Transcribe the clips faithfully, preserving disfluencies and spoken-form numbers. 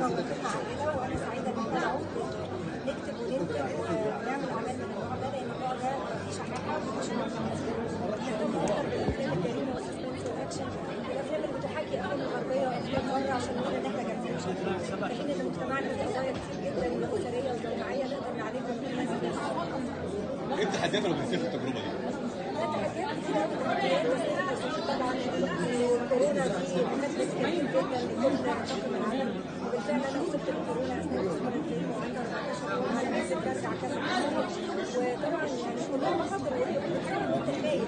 موجودين مع عائله، وانا سعيده ان احنا نعود نكتب وننتج ونعمل اعمال من النوع ده، لان النوع ده مفيش حاجه مش مهتم اكتر بالافلام الجريمه والسسبنس والاكشن، الافلام اللي بتحاكي افلام الغربيه وافلام بره عشان نقول ان احنا جامدين في حين ان مجتمعنا فيه قضايا كتير جدا اسريه وجماعيه نقدر نعالجها من هذا الناس. ايه التحديات اللي بتصير في التجربه دي؟ التحديات كتير قوي، تحديات طبعا الكورونا دي نفس كبير جدا لكل طاقم العمل، وبالفعل انا اصبت بالكورونا اثناء الاسبوع الكريم وعندي أربعتاشر يوم على ما قدرت ارجع كذا مره، وطبعا يعني كلها مخاطر خايف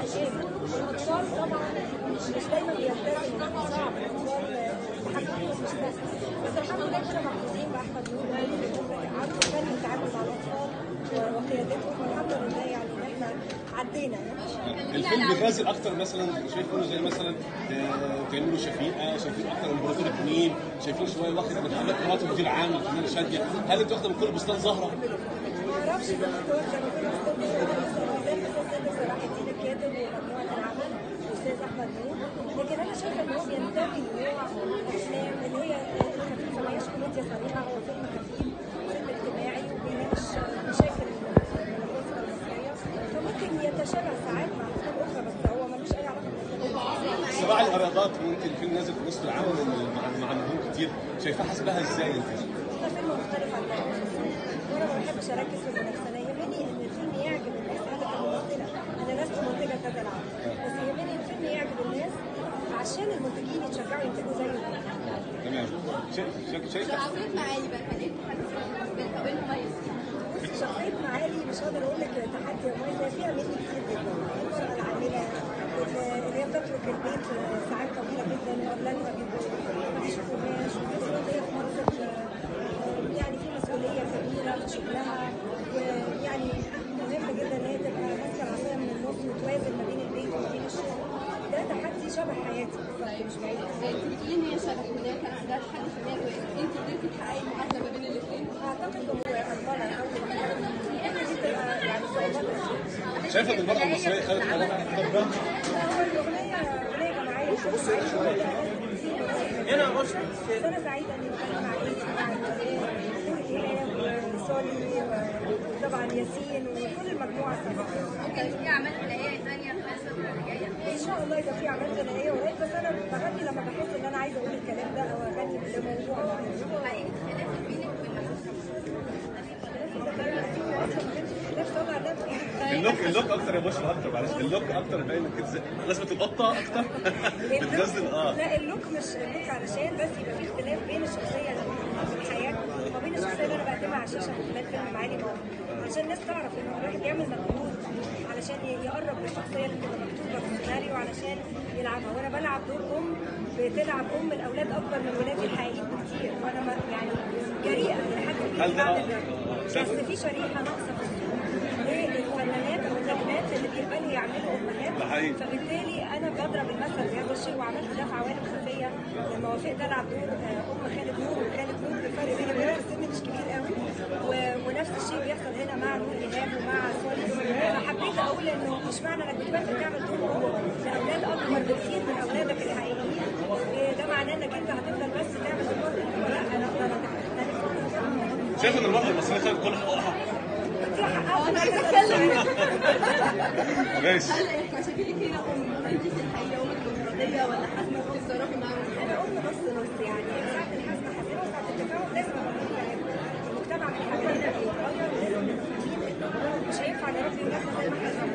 والاطفال طبعا مش دايما بيلتزموا، صعب الاطفال تحكمهم مش سهل، بس الحمد لله كنا محظوظين باحمد نور اللي عنده فن التعامل مع الاطفال وقيادتهم، والحمد لله يعني ان احنا عدينا يعني. الفيلم بيغازل اكتر مثلا شايفينه زي مثلا تعملوا شفيقه، شايفين اكتر امبراطور اتنين، شايفين شويه واخد من حملات مرات مدير عام الفنانه شاديه، هل انت واخده من كل بستان زهره؟ ما اعرفش اذا كنت واخده من كل بستان زهره، الاستاذ صلاح الدين الكاتب ومجموعه العمل الاستاذ احمد نور، لكن انا شايفه ان هو بينتمي لنوع افلام اللي هي خفيفه، ما هياش كوميديا صريحه، هو فيلم خفيف فيلم اجتماعي وبيناقش مشاكل الاسره المصريه، فممكن يتشابه ساعات مع افلام اخرى بس هو ملوش اي علاقه بالافلام. صراع الايرادات ممكن الفيلم نازل في وسط العالم مع نجوم كتير، شايفاها حاسباها ازاي انت؟ ده فيلم مختلف عن ده، وانا ما بحبش اركز في المنافسه، انا يهمني ان الفيلم يعجب الناس، انا كممثله انا لست منتجه كذا العمل، بس يهمني الفيلم يعجب الناس عشان المنتجين يتشجعوا ينتجوا زيه. تمام. شايفه شخصيه معالي بقى كانت بالنسبه لك مميز؟ شخصيه معالي مش هقدر اقول لك تحدي مميز، فيها مني كتير جدا، المراه العامله اللي هي بتترك البيت ساعات طويله جدا واولادها بيبقوا ما بيشوفوهاش، وفي نفس الوقت هي في منصب يعني في مسؤوليه كبيره في شغلها، ويعني مهم جدا ان هي تبقى ماسكه العصايه من النص وتوازن ما بين البيت وما بين الشغل. ده تحدي شبه حياتي بالظبط مش بعيد. انت بتقولي ان هي شبه وان هي كان عندها تحدي في النهايه، انت قدرتي تحققي المعادله ما بين الاثنين؟ اعتقد هو اجملها اول ما دي تبقى يعني صعوبات. شايفه ان المراه المصريه خدت حاجات خبره؟ هو الاغنيه اغنيه جماعيه بص هنا بص انا سعيده اني بتكلم مع ايتي مع ايهاب وسولي وطبعا ياسين وكل المجموعه الصراحه. كان في اعمال غنائيه ثانيه في الفتره اللي جايه؟ ان شاء الله يبقى في اعمال غنائيه قريب، بس انا بغني لما بحس ان انا عايزه اقول الكلام ده او اغني بموضوع معين. حقيقي اختلاف بينك وبين اللوك اللوك اكتر يا باشا اكتر معلش اللوك اكتر باين كده لازم القطه اكتر بتنزل اه لا اللوك مش اللوك علشان بس يبقى في اختلاف بين الشخصيه اللي في الحياه وبين الشخصيه اللي انا بقدمها على الشاشه في خلال فيلم معالي ماما، عشان الناس تعرف ان الواحد يعمل مجهود علشان يقرب للشخصيه اللي بتبقى مكتوبه في السيناريو علشان يلعبها، وانا بلعب دور ام بتلعب ام الاولاد اكبر من ولادي الحقيقيين بكتير، وانا ما يعني جريئه لحد كبير بعمل ده، بس في شريحه ناقصه في السوق للفنانات او النجمات اللي بيقبلوا يعملوا امهات، فبالتالي انا بضرب المثل بهذا الشيء، وعملت ده في عوالم خفيه لما وافقت العب دور ام خالد نور وخالد نور بالفرق بيني وبينها السن مش كبير قوي، ونفس الشيء بيحصل هنا مع نور ايهاب ومع سولي، فحبيت اقول انه مش معنى انك بتوافق تعمل دور ام لاولاد اكبر بكثير من اولادك الحقيقيين ده معناه انك انت هتفضل بس تعمل دور لا انا اقدر اختلف. شايف ان المراه المصريه خدت كل حقوقها؟ انا عايزه اتكلم. ماشي. هل مشاكلك هنا ام انت في الحقيقه ام ديمقراطيه ولا حاسه بتتصرفي معاهم؟ انا ام نص نص يعني ساعه الحزم حزينه وساعه التفاهم لازم اقول كلام، المجتمع من حوالينا بيتغير لازم مش هينفع نربي ولادنا زي ما احنا